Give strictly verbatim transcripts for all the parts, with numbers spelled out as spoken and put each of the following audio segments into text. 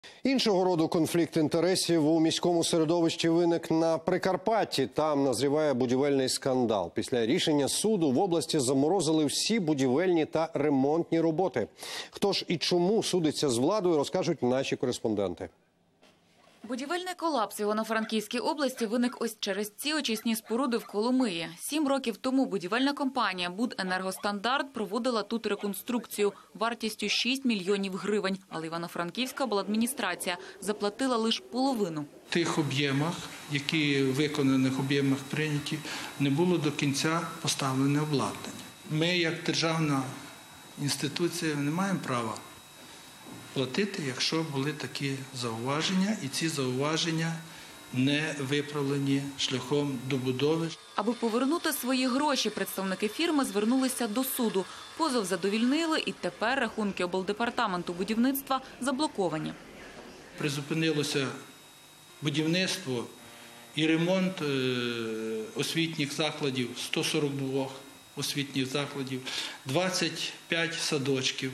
Іншого роду конфлікт інтересів у міському середовищі виник на Прикарпатті. Там назріває будівельний скандал. Після рішення суду в області заморозили всі будівельні та ремонтні роботи. Хто ж і чому судиться з владою, розкажуть наші кореспонденти. Будівельний колапс в Івано-Франківській області виник ось через ці очисні споруди в Коломиї. Сім років тому будівельна компанія «Буденергостандарт» проводила тут реконструкцію вартістю шість мільйонів гривень. Але Івано-Франківська обладміністрація заплатила лише половину. В тих об'ємах, які в виконаних об'ємах прийняті, не було до кінця поставлене обладнання. Ми, як державна інституція, не маємо права платити, якщо були такі зауваження, і ці зауваження не виправлені шляхом добудови. Аби повернути свої гроші, представники фірми звернулися до суду. Позов задовільнили, і тепер рахунки облдепартаменту будівництва заблоковані. Призупинилося будівництво і ремонт освітніх закладів, сто сорок два освітніх закладів, двадцять п'ять садочків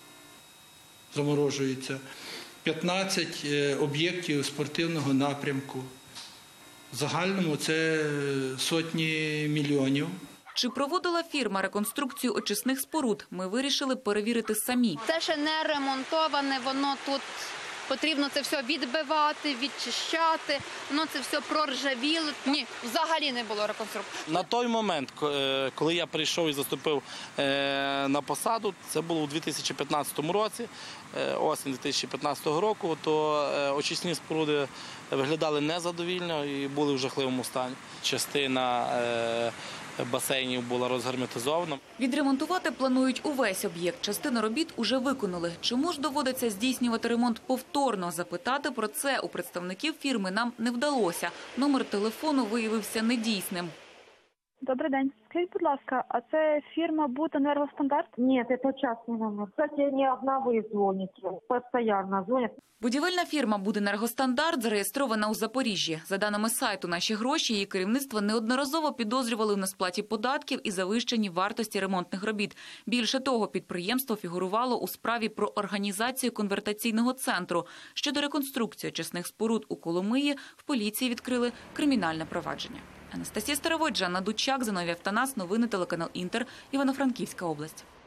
заморожується, п'ятнадцять об'єктів спортивного напрямку. В загальному це сотні мільйонів. Чи проводила фірма реконструкцію очисних споруд, ми вирішили перевірити самі. Це ще не ремонтоване, воно тут потрібно це все відбивати, відчищати, воно це все проржавіло. Ні, взагалі не було реконструкції. На той момент, коли я прийшов і заступив на посаду, це було у дві тисячі п'ятнадцятому році, осінь дві тисячі п'ятнадцятого року, то очисні споруди виглядали незадовільно і були в жахливому стані. Частина басейнів була розгерметизована. Відремонтувати планують увесь об'єкт. Частину робіт уже виконали. Чому ж доводиться здійснювати ремонт повторно? Запитати про це у представників фірми нам не вдалося. Номер телефону виявився недійсним. Добрий день. Скажіть, будь ласка, а це фирма «Буденергостандарт»? Нет, это частный номер. Кстати, не одна вы звоните, постоянно звонят. Будівельна фірма «Буденергостандарт» зареєстрована у Запоріжжі. За даними сайту «Наші гроші», її керівництво неодноразово підозрювали в несплаті податків і завищенні вартості ремонтних робіт. Більше того, підприємство фігурувало у справі про організацію конвертаційного центру. Щодо реконструкції очисних споруд у Коломиї в поліції відкрили кримінальне провадження. Анастасія Старовойт, Жанна Дучак, Зиновій Автанас, новини телеканал «Інтер», Івано-Франківська область.